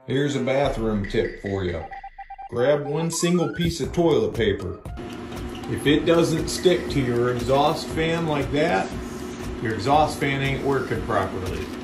Here's a bathroom tip for you. Grab one single piece of toilet paper. If it doesn't stick to your exhaust fan like that, your exhaust fan ain't working properly.